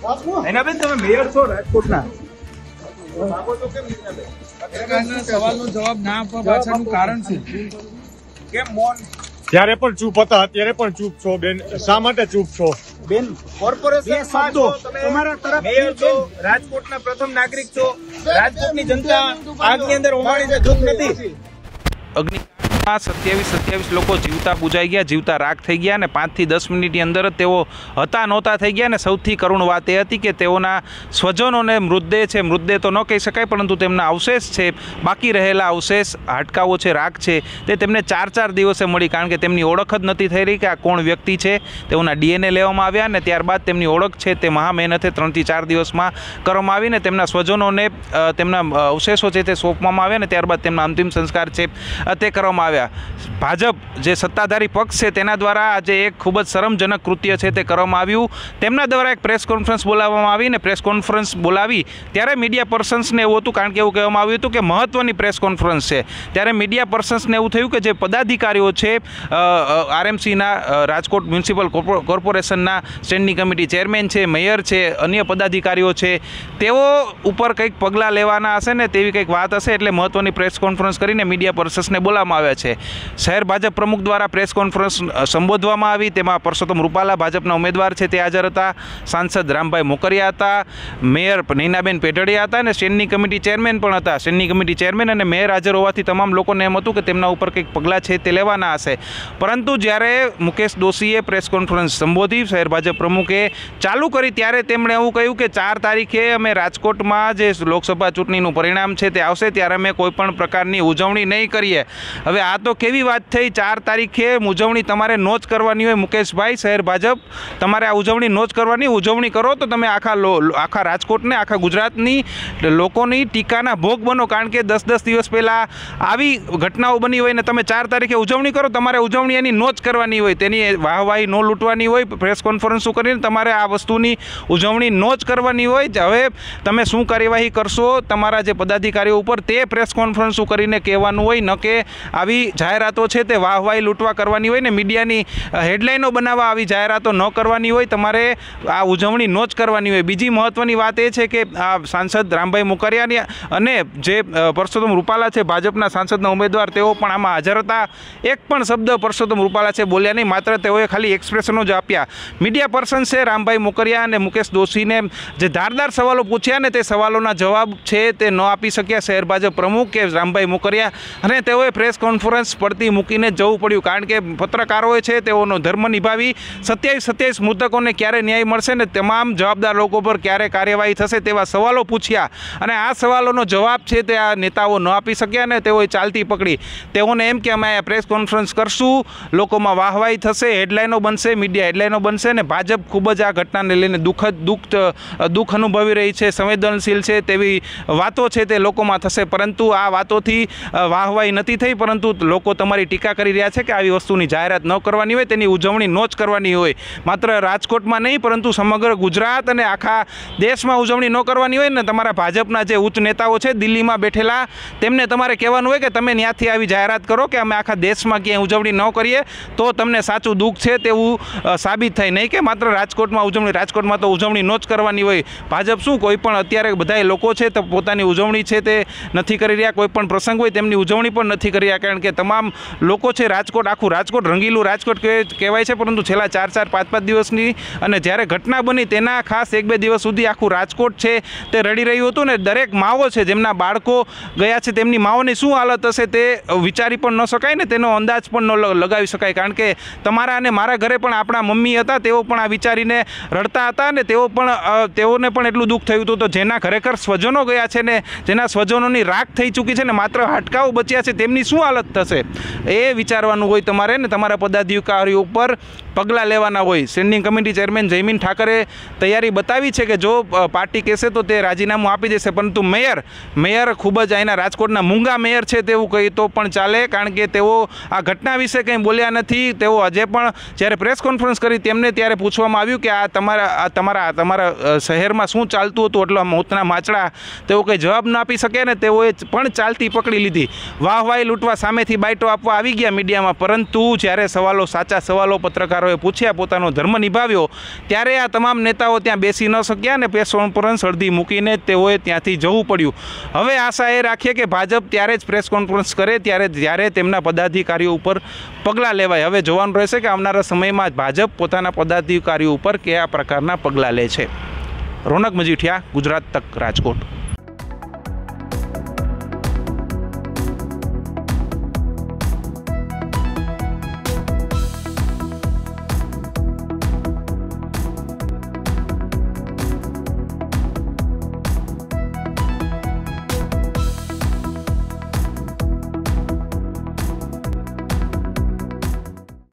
નૈનાબેન, તમે મેયર છો રાજકોટના, સવાલનો જવાબ ના આપવા પાછળનું કારણ શું? કેમ મૌન? ત્યારે પણ ચૂપ હતા, અત્યારે પણ ચૂપ છો બેન. શા માટે ચૂપ છો બેન? કોર્પોરેશનમાં છો તમે, મેયર છો, રાજકોટના પ્રથમ નાગરિક છો. રાજકોટની જનતા આગની અંદર હોમાણીને દુઃખ નથી. અગ્નિકાંડમાં 27 લોકો જીવતા બુજાઈ ગયા, જીવતા રાખ થઈ ગયા અને 5 થી 10 મિનિટની અંદર જ તેઓ હતા નહોતા થઈ ગયા. અને સૌથી કરુણ વાત એ હતી કે તેઓના સ્વજનોને મૃતદેહ છે, મૃતદેહ તો ન કહી શકાય પરંતુ તેમના અવશેષ છે, બાકી રહેલા અવશેષ, હાડકાઓ છે, રાખ છે, તે તેમને 4 દિવસે મળી. કારણ કે તેમની ઓળખ જ નથી થઈ રહી કે આ કોણ વ્યક્તિ છે. તેઓના DNA લેવામાં આવ્યા અને ત્યારબાદ તેમની ઓળખ છે તે મહા મહેનતે 3 થી 4 દિવસમાં કરવામાં આવીને તેમના સ્વજનોને તેમના અવશેષો છે તે સોંપવામાં આવ્યા અને ત્યારબાદ તેમના અંતિમ સંસ્કાર છે તે કરવામાં આવ્યા. ભાજપ જે સત્તાધારી પક્ષ છે તેના દ્વારા આજે એક ખૂબ જ શરમજનક કૃત્ય છે તે કરવામાં આવ્યું. તેમના દ્વારા એક પ્રેસ કોન્ફરન્સ બોલાવવામાં આવી અને પ્રેસ કોન્ફરન્સ બોલાવી ત્યારે મીડિયા પર્સન્સને એવું હતું, કારણ કે એવું કહેવામાં આવ્યું હતું કે મહત્ત્વની પ્રેસ કોન્ફરન્સ છે, ત્યારે મીડિયા પર્સન્સને એવું થયું કે જે પદાધિકારીઓ છે RMCના રાજકોટ મ્યુનિસિપલ કોર્પોરેશનના સ્ટેન્ડિંગ કમિટી ચેરમેન છે, મેયર છે, અન્ય પદાધિકારીઓ છે, તેઓ ઉપર કંઈક પગલાં લેવાના હશે ને તેવી કંઈક વાત હશે એટલે મહત્ત્વની પ્રેસ કોન્ફરન્સ કરીને મીડિયા પર્સન્સને બોલાવવામાં આવ્યા છે. શહેર ભાજપ પ્રમુખ દ્વારા પ્રેસ કોન્ફરન્સ સંબોધવામાં આવી. તેમાં પરસોત્તમ રૂપાલા ભાજપના ઉમેદવાર છે તે હાજર હતા, સાંસદ રામભાઈ મોકરિયા હતા, મેયર નૈનાબેન પેઢડિયા હતા અને સ્ટેન્ડિંગ કમિટી ચેરમેન પણ હતા. સ્ટેન્ડિંગ કમિટી ચેરમેન અને મેયર હાજર હોવાથી તમામ લોકોને એમ હતું કે તેમના ઉપર કંઈક પગલાં છે તે લેવાના હશે. પરંતુ જ્યારે મુકેશ દોશીએ પ્રેસ કોન્ફરન્સ સંબોધી, શહેર ભાજપ પ્રમુખે ચાલુ કરી, ત્યારે તેમણે એવું કહ્યું કે 4 તારીખે અમે રાજકોટમાં જે લોકસભા ચૂંટણીનું પરિણામ છે તે આવશે ત્યારે અમે કોઈપણ પ્રકારની ઉજવણી નહીં કરીએ. હવે આ તો કેવી વાત થઈ? 4 તારીખે ઉજવણી તમારે નો જ કરવાની હોય મુકેશભાઈ, શહેર ભાજપ તમારે આ ઉજવણી નો જ કરવાની. ઉજવણી કરો તો તમે આખા રાજકોટને, આખા ગુજરાતની લોકોની ટીકાના ભોગ બનો. કારણ કે 10 દિવસ પહેલાં આવી ઘટનાઓ બની હોય ને તમે 4 તારીખે ઉજવણી કરો, તમારે ઉજવણી એની નો જ કરવાની હોય, તેની વાહવાહી નો લૂંટવાની હોય. પ્રેસ કોન્ફરન્સો કરીને તમારે આ વસ્તુની ઉજવણી નો જ કરવાની હોય. હવે તમે શું કાર્યવાહી કરશો તમારા જે પદાધિકારીઓ ઉપર તે પ્રેસ કોન્ફરન્સો કરીને કહેવાનું હોય, ન કે આવી જાહેરાતો છે તે વાહવાહી લૂંટવા કરવાની હોય ને મીડિયાની હેડલાઇનો બનાવવા આવી જાહેરાતો ન કરવાની હોય. તમારે આ ઉજવણી નો જ કરવાની હોય. બીજી મહત્ત્વની વાત એ છે કે આ સાંસદ રામભાઈ મોકરિયાની અને જે પરસોત્તમ રૂપાલા છે ભાજપના સાંસદના ઉમેદવાર, તેઓ પણ આમાં હાજર હતા. એક પણ શબ્દ પરસોત્તમ રૂપાલા છે બોલ્યા નહીં, માત્ર તેઓએ ખાલી એક્સપ્રેશનો જ આપ્યા. મીડિયા પર્સન છે રામભાઈ મોકરિયા અને મુકેશ દોશીને જે ધારદાર સવાલો પૂછ્યા ને તે સવાલોના જવાબ છે તે ન આપી શક્યા શહેર ભાજપ પ્રમુખ કે રામભાઈ મોકરિયા, અને તેઓએ પ્રેસ કોન્ફરન્સ પડતી મૂકીને જવું પડ્યું. કારણ કે પત્રકારોએ છે તેઓનો ધર્મ નિભાવી 27 મૃતકોને ક્યારે ન્યાય મળશે ને તમામ જવાબદાર લોકો પર ક્યારે કાર્યવાહી થશે તેવા સવાલો પૂછ્યા અને આ સવાલોનો જવાબ છે તે આ નેતાઓ ન આપી શક્યા ને તેઓએ ચાલતી પકડી. તેઓને એમ કે અમે પ્રેસ કોન્ફરન્સ કરશું, લોકોમાં વાહવાહી થશે, હેડલાઇનો બનશે, મીડિયા હેડલાઇનો બનશે ને ભાજપ ખૂબ જ આ ઘટનાને લઈને દુઃખ અનુભવી રહી છે, સંવેદનશીલ છે તેવી વાતો છે તે લોકોમાં થશે. પરંતુ આ વાતોથી વાહવાહી નથી થઈ, પરંતુ લોકો તમારી ટીકા કરી રહ્યા છે કે આવી વસ્તુની જાહેરાત ન કરવાની હોય, તેની ઉજવણી નો જ કરવાની હોય. માત્ર રાજકોટમાં નહીં પરંતુ સમગ્ર ગુજરાત અને આખા દેશમાં ઉજવણી ન કરવાની હોય ને તમારા ભાજપના જે ઉચ્ચ નેતાઓ છે દિલ્હીમાં બેઠેલા, તેમને તમારે કહેવાનું હોય કે તમે ત્યાંથી આવી જાહેરાત કરો કે અમે આખા દેશમાં ક્યાંય ઉજવણી ન કરીએ, તો તમને સાચું દુઃખ છે તેવું સાબિત થાય. નહીં કે માત્ર રાજકોટમાં ઉજવણી, રાજકોટમાં તો ઉજવણી ન જ કરવાની હોય. ભાજપ શું કોઈ પણ અત્યારે બધા લોકો છે તો પોતાની ઉજવણી છે તે નથી કરી રહ્યા, કોઈ પણ પ્રસંગ હોય તેમની ઉજવણી પણ નથી કરી રહ્યા. કારણ કે તમામ લોકો છે રાજકોટ, આખું રાજકોટ રંગીલું રાજકોટ કહેવાય છે, પરંતુ છેલ્લા 4, 5 દિવસની અને જ્યારે ઘટના બની તેના ખાસ 1-2 દિવસ સુધી આખું રાજકોટ છે તે રડી રહ્યું હતું ને દરેક માઓ છે જેમના બાળકો ગયા છે તેમની માઓની શું હાલત હશે તે વિચારી પણ ન શકાય ને તેનો અંદાજ પણ ન લગાવી શકાય. કારણ કે તમારા અને મારા ઘરે પણ આપણા મમ્મી હતા, તેઓ પણ આ વિચારીને રડતા હતા ને તેઓને પણ એટલું દુઃખ થયું હતું. તો જેના ખરેખર સ્વજનો ગયા છે ને જેના સ્વજનોની રાખ થઈ ચૂકી છે ને માત્ર હાડકાઓ બચ્યા છે તેમની શું હાલત થશે એ વિચારવાનું હોય તમારે ને તમારા પદાધિકારીઓ ઉપર પગલાં લેવાના હોય. Standing committee chairman Jaymin Thakare તૈયારી બતાવી છે કે જો પાર્ટી કહેશે તો તે રાજીનામું આપી દેશે, પરંતુ મેયર ખૂબ જ અહીંના રાજકોટના મૂંગા મેયર છે તેવું કહી તો પણ ચાલે. કારણ કે તેઓ આ ઘટના વિશે કંઈ બોલ્યા નથી. તેઓ આજે પણ જ્યારે પ્રેસ કોન્ફરન્સ કરી તેમને ત્યારે પૂછવામાં આવ્યું કે આ તમારા શહેરમાં શું ચાલતું હતું એટલા મોતના માચડા, તેઓ કંઈ જવાબ ન આપી શકે ને તેઓએ પણ ચાલતી પકડી લીધી. વાહવાહી લૂંટવા સામેથી બાઇટો આપવા આવી ગયા મીડિયામાં, પરંતુ જ્યારે સાચા સવાલો પત્રકારો પત્રકારોએ પૂછ્યા, પોતાનો ધર્મ નિભાવ્યો, ત્યારે આ તમામ નેતાઓ ત્યાં બેસી ન શક્યા અને પ્રેસ કોન્ફરન્સ અડધી મૂકીને તેઓએ ત્યાંથી જવું પડ્યું. હવે આશા એ રાખીએ કે ભાજપ ત્યારે જ પ્રેસ કોન્ફરન્સ કરે જ્યારે તેમના પદાધિકારીઓ ઉપર પગલાં લેવાય. હવે જોવાનું રહેશે કે આવનારા સમયમાં ભાજપ પોતાના પદાધિકારીઓ ઉપર કયા પ્રકારના પગલાં લે છે. રોનક મજીઠિયા, ગુજરાત તક, રાજકોટ.